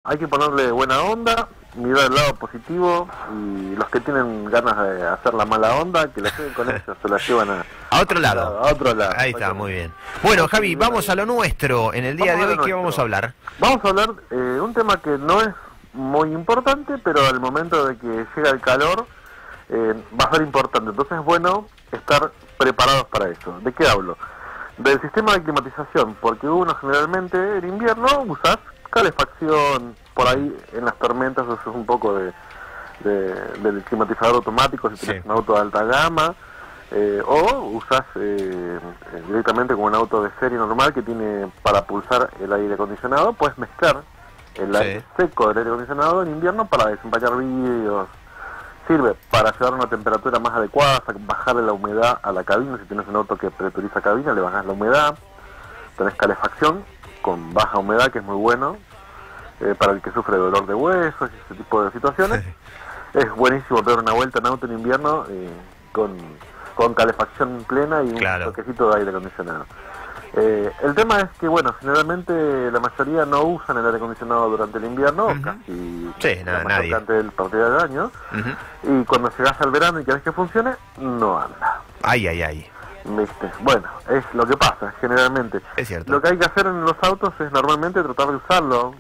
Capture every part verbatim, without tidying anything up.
hay que ponerle buena onda, mirar el lado positivo, y los que tienen ganas de hacer la mala onda, que la lleven con ellos, se la llevan a, a otro lado. A otro lado. Ahí está, muy bien. Bueno, Javi, vamos a lo nuestro. En el día de hoy, ¿qué vamos a hablar? Vamos a hablar eh, un tema que no es muy importante, pero al momento de que llega el calor, eh, va a ser importante. Entonces es bueno estar preparados para eso. ¿De qué hablo? Del sistema de climatización, porque uno generalmente en invierno usas calefacción, por ahí en las tormentas usas un poco de, de del climatizador automático si tienes sí. un auto de alta gama, eh, o usas eh, directamente con un auto de serie normal que tiene para pulsar el aire acondicionado, puedes mezclar el aire sí. seco del aire acondicionado en invierno para desempañar vidrios. Sirve para llevar una temperatura más adecuada, bajarle la humedad a la cabina. Si tienes un auto que presuriza cabina, le bajas la humedad. Tenés calefacción con baja humedad, que es muy bueno eh, para el que sufre dolor de huesos y ese tipo de situaciones. Sí. Es buenísimo dar una vuelta en auto en invierno eh, con, con calefacción plena y claro. un toquecito de aire acondicionado. Eh, el tema es que, bueno, generalmente la mayoría no usan el aire acondicionado durante el invierno, uh-huh. casi sí, la no, mayor nadie. cantidad del partido del año, uh-huh. y cuando llegas al verano y querés que funcione, no anda. Ay, ay, ay. ¿Viste? Bueno, es lo que pasa, generalmente. Es cierto. Lo que hay que hacer en los autos es normalmente tratar de usarlo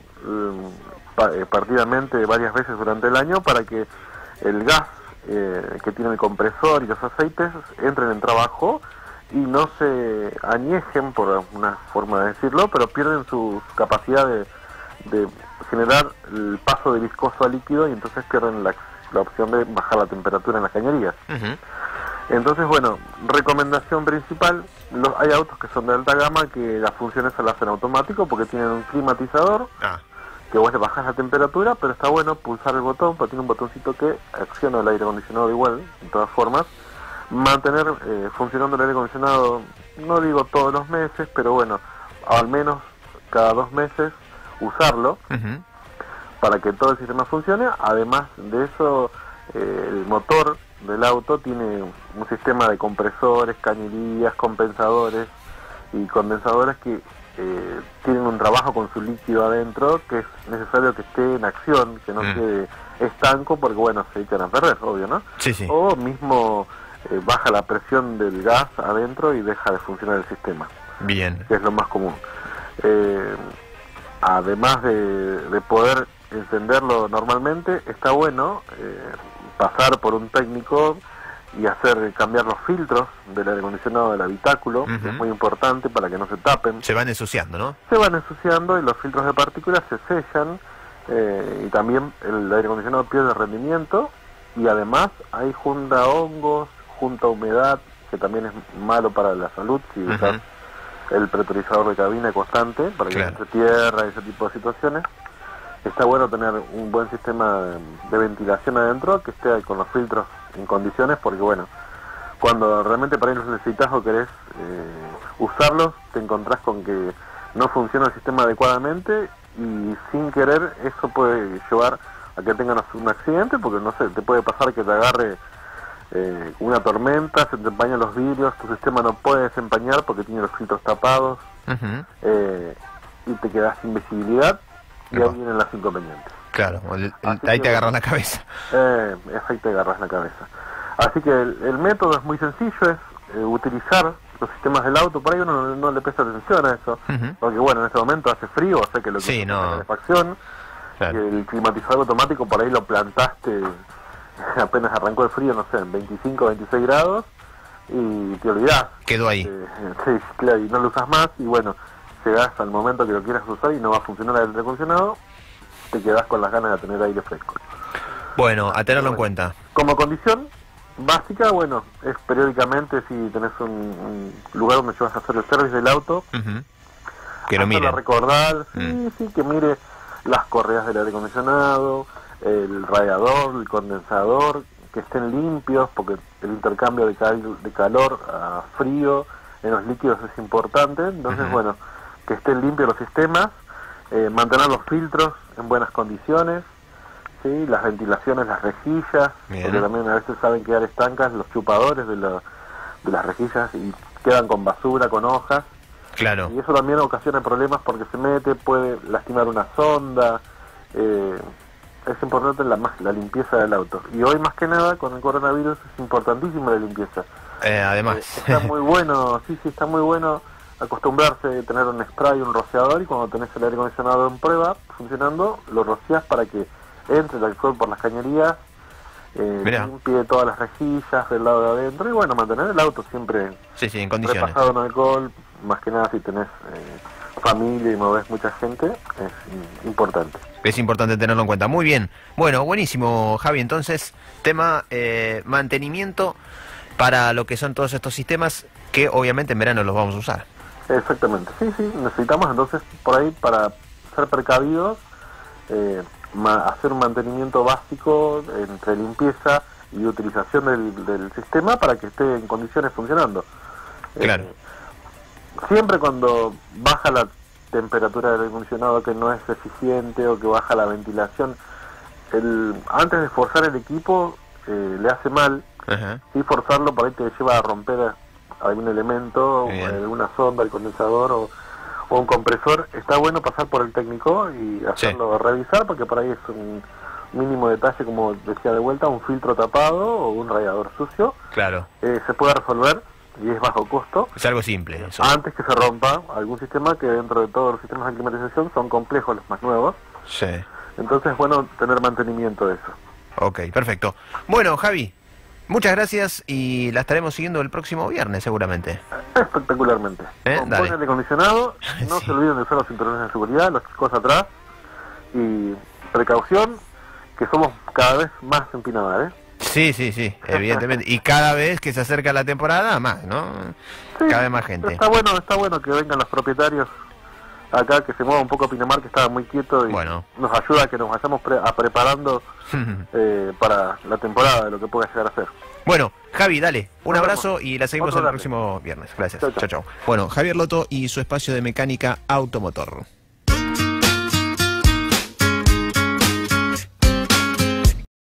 eh, partidamente varias veces durante el año para que el gas eh, que tiene el compresor y los aceites entren en trabajo y no se añejen, por una forma de decirlo, pero pierden su capacidad de, de generar el paso de viscoso a líquido y entonces pierden la, la opción de bajar la temperatura en las cañerías. Uh-huh. Entonces, bueno, recomendación principal, los, hay autos que son de alta gama que las funciones se las hacen automático porque tienen un climatizador, ah. que vos le bajás la temperatura, pero está bueno pulsar el botón, porque tiene un botoncito que acciona el aire acondicionado igual, de todas formas. Mantener eh, funcionando el aire acondicionado, no digo todos los meses, pero bueno, al menos cada dos meses usarlo uh-huh. para que todo el sistema funcione. Además de eso, eh, el motor del auto tiene un sistema de compresores, cañerías, compensadores y condensadores que eh, tienen un trabajo con su líquido adentro, que es necesario que esté en acción, que no uh-huh. quede estanco, porque bueno, se echan a perder, obvio, ¿no? Sí, sí. O mismo Eh, baja la presión del gas adentro y deja de funcionar el sistema. Bien. Que es lo más común. Eh, además de, de poder encenderlo normalmente, está bueno eh, pasar por un técnico y hacer cambiar los filtros del aire acondicionado del habitáculo, uh-huh. que es muy importante para que no se tapen. Se van ensuciando, ¿no? Se van ensuciando y los filtros de partículas se sellan eh, y también el aire acondicionado pierde rendimiento y además hay junta hongos, junta humedad, que también es malo para la salud si uh-huh. usas el presurizador de cabina constante para que claro. no se tierra y ese tipo de situaciones. Está bueno tener un buen sistema de, de ventilación adentro que esté con los filtros en condiciones, porque bueno, cuando realmente para ellos necesitas o querés eh, usarlos, te encontrás con que no funciona el sistema adecuadamente y sin querer eso puede llevar a que tengan un accidente, porque no sé, te puede pasar que te agarre Eh, una tormenta, se te empañan los vidrios, tu sistema no puede desempañar porque tiene los filtros tapados, uh-huh. eh, y te quedas sin visibilidad y no. ahí vienen las inconvenientes. Claro, el, el, ahí que, te agarras la cabeza. Eh, ahí te agarras la cabeza. Así que el, el método es muy sencillo, es eh, utilizar los sistemas del auto. Por ahí uno no, no le presta atención a eso, uh-huh. porque bueno, en este momento hace frío, o sea que lo que sí, no. la calefacción, claro. el climatizador automático por ahí lo plantaste apenas arrancó el frío, no sé, en veinticinco, veintiséis grados y te olvidás. Quedó ahí. Eh, sí, claro, y no lo usas más y bueno, llegás al momento que lo quieras usar y no va a funcionar el aire acondicionado, te quedás con las ganas de tener aire fresco. Bueno, a tenerlo bueno, en cuenta. Como condición básica, bueno, es periódicamente si tenés un, un lugar donde llevas a hacer el service del auto, uh-huh. que lo mire. recordar, sí, mm. sí, que mire las correas del aire acondicionado, el radiador, el condensador, que estén limpios, porque el intercambio de, cal de calor a frío en los líquidos es importante. Entonces, uh-huh. bueno, que estén limpios los sistemas, eh, mantener los filtros en buenas condiciones, ¿sí? Las ventilaciones, las rejillas, Bien. porque también a veces saben quedar estancas los chupadores de, la, de las rejillas y quedan con basura, con hojas. Claro. Y eso también ocasiona problemas porque se mete, puede lastimar una sonda, eh, es importante la, más, la limpieza del auto. Y hoy más que nada, con el coronavirus, es importantísima la limpieza. Eh, además. Eh, está muy bueno, sí, sí, está muy bueno acostumbrarse a tener un spray, un rociador, y cuando tenés el aire acondicionado en prueba, funcionando, lo rociás para que entre el alcohol por las cañerías, eh, limpie todas las rejillas del lado de adentro, y bueno, mantener el auto siempre sí, sí, en condiciones. repasado en alcohol, más que nada si tenés eh, familia y movés mucha gente, es importante. Es importante tenerlo en cuenta. Muy bien. Bueno, buenísimo, Javi. Entonces, tema eh, mantenimiento para lo que son todos estos sistemas que obviamente en verano los vamos a usar. Exactamente. Sí, sí. Necesitamos entonces por ahí, para ser precavidos, eh, ma hacer un mantenimiento básico entre limpieza y utilización del, del sistema para que esté en condiciones funcionando. Claro. Eh, siempre cuando baja la temperatura del aire acondicionado, que no es eficiente, o que baja la ventilación, el, antes de forzar el equipo eh, le hace mal. Uh-huh. Si forzarlo por ahí te lleva a romper algún elemento, o alguna sonda, el condensador o, o un compresor. Está bueno pasar por el técnico y hacerlo, sí, revisar, porque por ahí es un mínimo detalle, como decía de vuelta, un filtro tapado o un radiador sucio. Claro. Eh, se puede resolver y es bajo costo. Es algo simple eso. Antes que se rompa algún sistema, que dentro de todos los sistemas de climatización son complejos, los más nuevos. Sí. Entonces es bueno tener mantenimiento de eso. Ok, perfecto. Bueno, Javi, muchas gracias y la estaremos siguiendo el próximo viernes seguramente. Espectacularmente. ¿Eh? Con buen aire acondicionado, no sí. se olviden de usar los cinturones de seguridad, los chicos atrás, y precaución, que somos cada vez más empinadas, ¿eh? Sí, sí, sí, evidentemente. Y cada vez que se acerca la temporada, más, ¿no? Sí, cada vez más gente. Está bueno, está bueno que vengan los propietarios acá, que se mueva un poco Pinamar, que estaba muy quieto, y bueno, nos ayuda a que nos vayamos pre a preparando eh, para la temporada de lo que pueda llegar a ser. Bueno, Javi, dale, un nos abrazo vemos. Y la seguimos Otro el dale. próximo viernes. Gracias. Chau, chau. Chau, chau. Bueno, Javier Loto y su espacio de mecánica automotor.